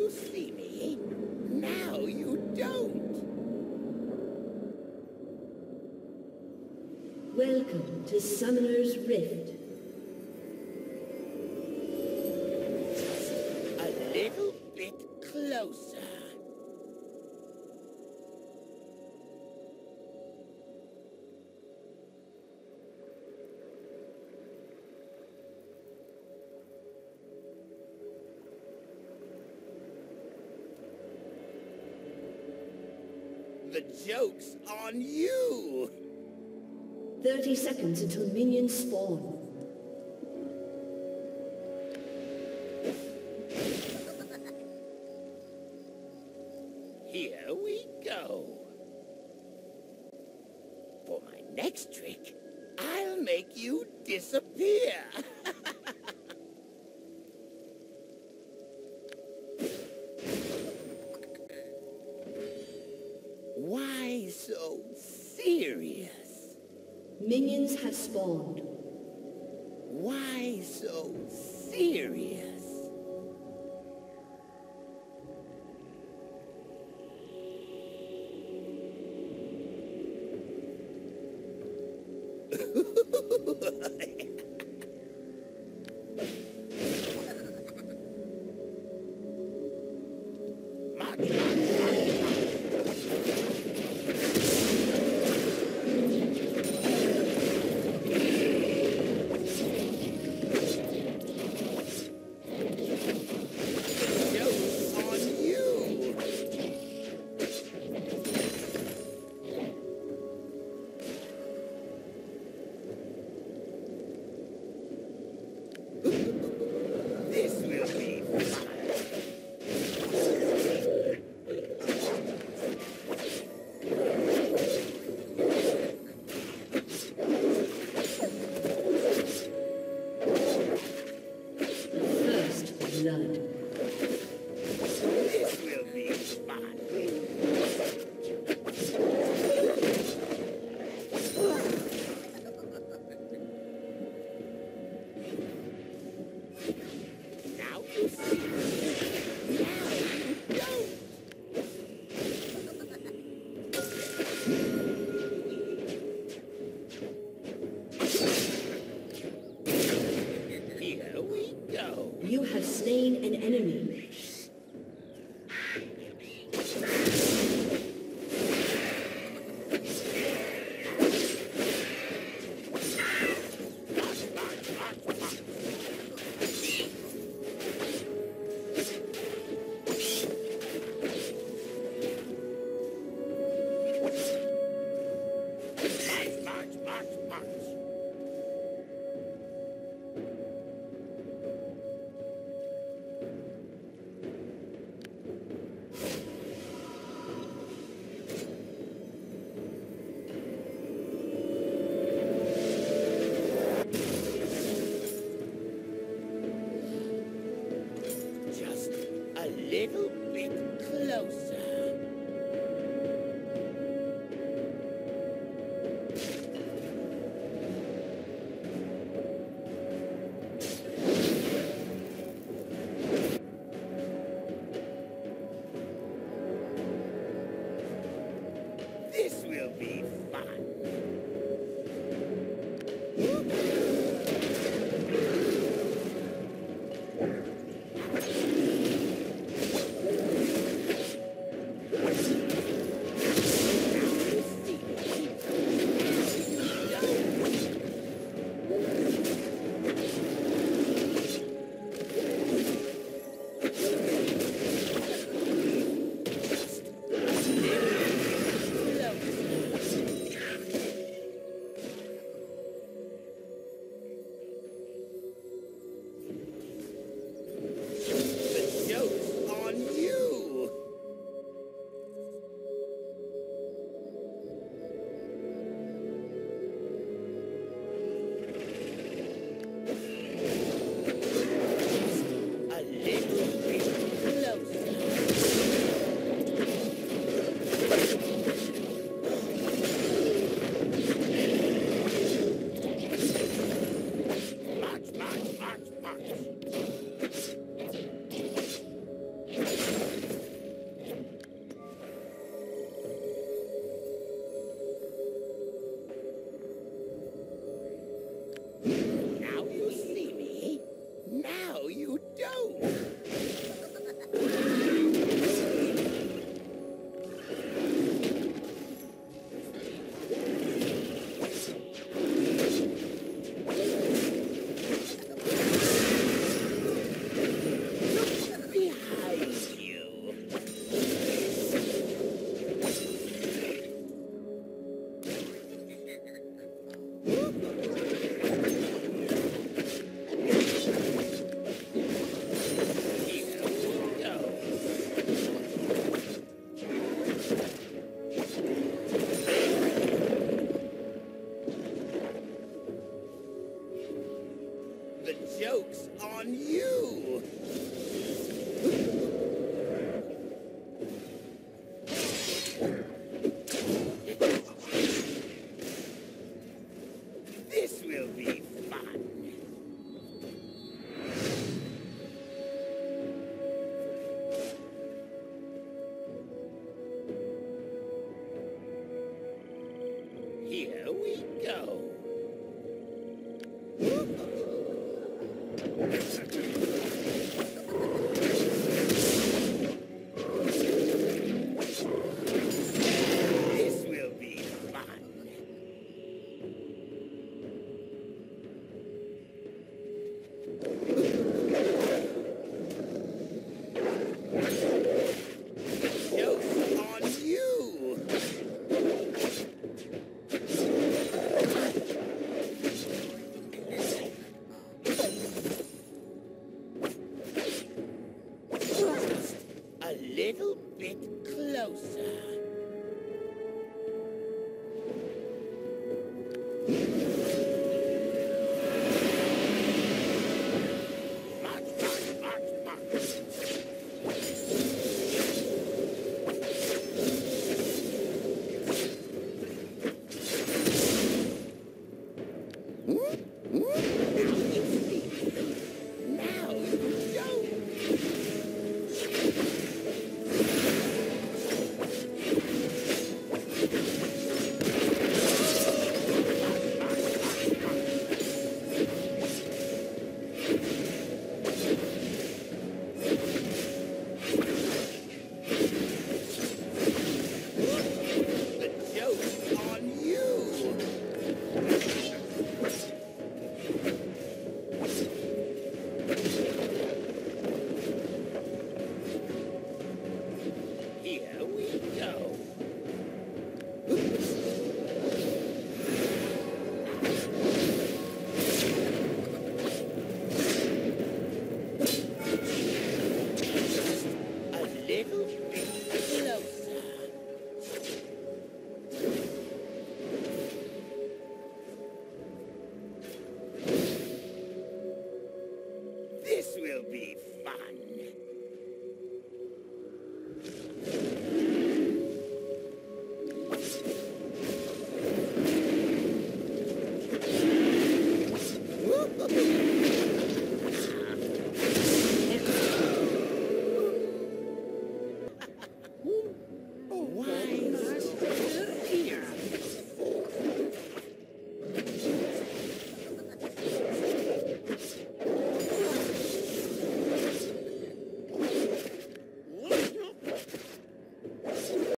you see me, now you don't. Welcome to Summoner's Rift. A little bit closer. The joke's on you! 30 seconds until minions spawn. Here we go. For my next trick, I'll make you disappear. Why so serious? Minions have spawned. Why so serious? You have slain an enemy. Little bit closer. This will be fun. This will be fun. Joke's on you. Just a little bit closer. March, march, march, march. Now it's me. Now you show. The joke's on you. Here we go. A little bit closer. This will be fun. Wise.